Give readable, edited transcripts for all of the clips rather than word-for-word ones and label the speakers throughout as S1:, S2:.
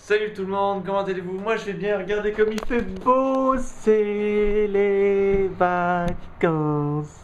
S1: Salut tout le monde, comment allez-vous? Moi je vais bien, regardez comme il fait beau, c'est les vacances.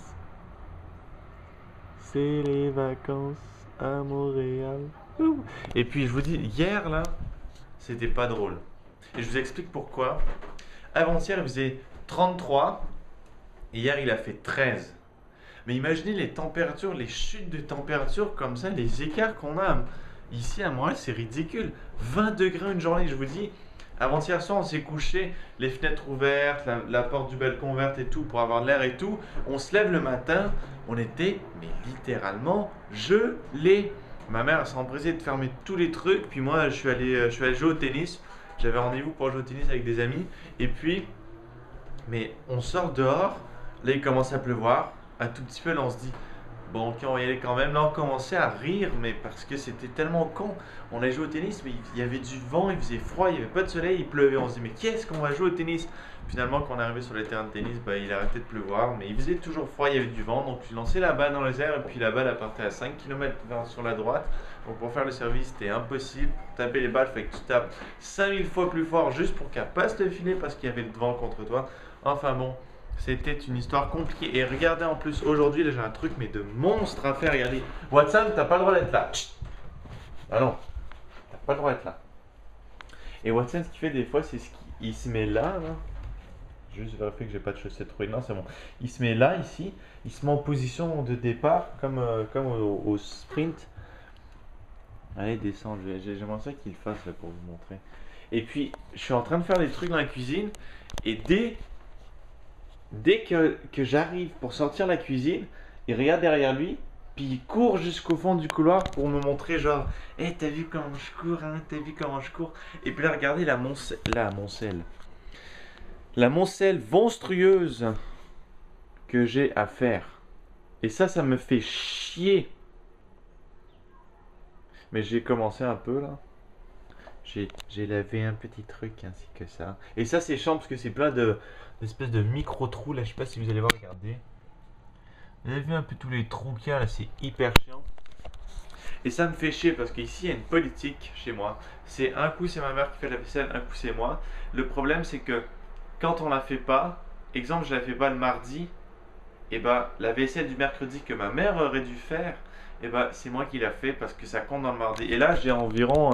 S1: C'est les vacances à Montréal. Ouh. Et puis je vous dis, hier là, c'était pas drôle. Et je vous explique pourquoi. Avant-hier il faisait 33, et hier il a fait 13. Mais imaginez les températures, les chutes de température comme ça, les écarts qu'on a ici à Montréal, c'est ridicule. 20 degrés une journée, je vous dis. Avant-hier soir, on s'est couché, les fenêtres ouvertes, la porte du balcon ouverte et tout, pour avoir de l'air et tout. On se lève le matin, on était, mais littéralement, gelés. Ma mère s'est empressée de fermer tous les trucs, puis moi, je suis allé jouer au tennis. J'avais rendez-vous pour jouer au tennis avec des amis. Et puis, mais on sort dehors, là il commence à pleuvoir, un tout petit peu, là on se dit, bon ok on va y aller quand même. Là on commençait à rire, mais parce que c'était tellement con. On a joué au tennis, mais il y avait du vent, il faisait froid, il n'y avait pas de soleil, il pleuvait. On se dit, mais qu'est-ce qu'on va jouer au tennis? Finalement quand on est arrivé sur le terrain de tennis, bah, il a arrêté de pleuvoir, mais il faisait toujours froid, il y avait du vent. Donc je lançais la balle dans les airs, et puis la balle elle partait à 5 km sur la droite. Donc pour faire le service c'était impossible. Pour taper les balles, il fallait que tu tapes 5000 fois plus fort juste pour qu'elle passe le filet parce qu'il y avait le vent contre toi. Enfin bon, c'était une histoire compliquée. Et regardez en plus, aujourd'hui, là j'ai un truc mais de monstre à faire. Regardez, Watson, t'as pas le droit d'être là. Chut. Ah non, t'as pas le droit d'être là. Et Watson, ce qu'il fait des fois, c'est qu'il se met là. Juste vérifier que j'ai pas de chaussettes rouillées. Non, c'est bon. Il se met là, ici. Il se met en position de départ, comme au sprint. Allez, descends. J'aimerais ça qu'il le fasse là, pour vous montrer. Et puis, je suis en train de faire des trucs dans la cuisine. Et dès que j'arrive pour sortir la cuisine, il regarde derrière lui, puis il court jusqu'au fond du couloir pour me montrer genre, hey, t'as vu comment je cours, hein, t'as vu comment je cours. Et puis là, regardez la moncelle monstrueuse que j'ai à faire. Et ça me fait chier. Mais j'ai commencé un peu là. J'ai lavé un petit truc ainsi que ça. Et ça c'est chiant parce que c'est plein d'espèces de micro-trous là. Je sais pas si vous allez voir, regardez. Vous avez vu un peu tous les trous qu'il y a là, c'est hyper chiant. Et ça me fait chier parce qu'ici il y a une politique chez moi. C'est un coup c'est ma mère qui fait la vaisselle, un coup c'est moi. Le problème c'est que quand on la fait pas, exemple je la fais pas le mardi, et bah la vaisselle du mercredi que ma mère aurait dû faire, et bah c'est moi qui l'a fait parce que ça compte dans le mardi. Et là j'ai environ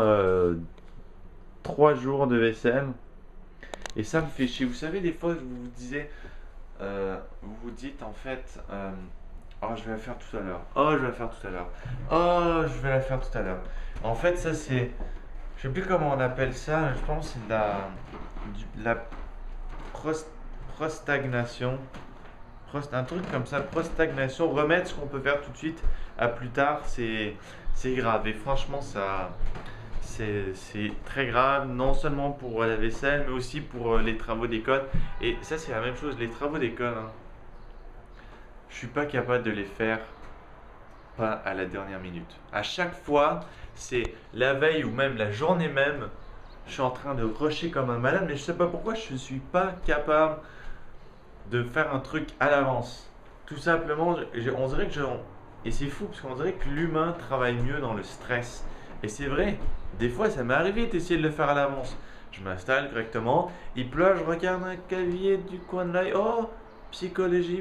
S1: 3 jours de vaisselle. Et ça me fait chier. Vous savez, des fois, vous vous disiez, vous vous dites en fait, oh, je vais la faire tout à l'heure. Oh, je vais la faire tout à l'heure. Oh, je vais la faire tout à l'heure. En fait, ça c'est, je sais plus comment on appelle ça. Je pense que c'est de la prostagnation. Un truc comme ça, prostagnation. Remettre ce qu'on peut faire tout de suite à plus tard, c'est grave. Et franchement, ça. C'est très grave, non seulement pour la vaisselle, mais aussi pour les travaux d'école. Et ça, c'est la même chose, les travaux d'école, hein, je suis pas capable de les faire pas à la dernière minute. À chaque fois, c'est la veille ou même la journée même, je suis en train de rusher comme un malade, mais je sais pas pourquoi je suis pas capable de faire un truc à l'avance. Tout simplement, on dirait que et c'est fou parce qu'on dirait que l'humain travaille mieux dans le stress. Et c'est vrai, des fois ça m'est arrivé d'essayer de le faire à l'avance. Je m'installe correctement, il pleut, je regarde un cahier du coin de l'œil. Oh, psychologie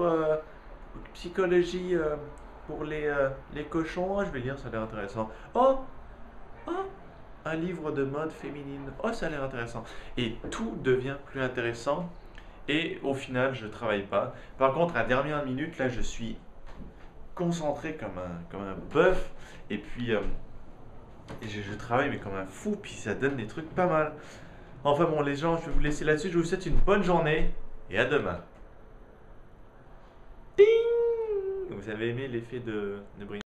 S1: pour les cochons. Oh, je vais lire, ça a l'air intéressant. Oh, oh, un livre de mode féminine. Oh, ça a l'air intéressant. Et tout devient plus intéressant. Et au final, je travaille pas. Par contre, à la dernière minute, là, je suis concentré comme un bœuf. Et puis, je travaille mais comme un fou. Puis ça donne des trucs pas mal. Enfin bon, les gens, je vais vous laisser là-dessus. Je vous souhaite une bonne journée. Et à demain. Ding! Vous avez aimé l'effet de bruit?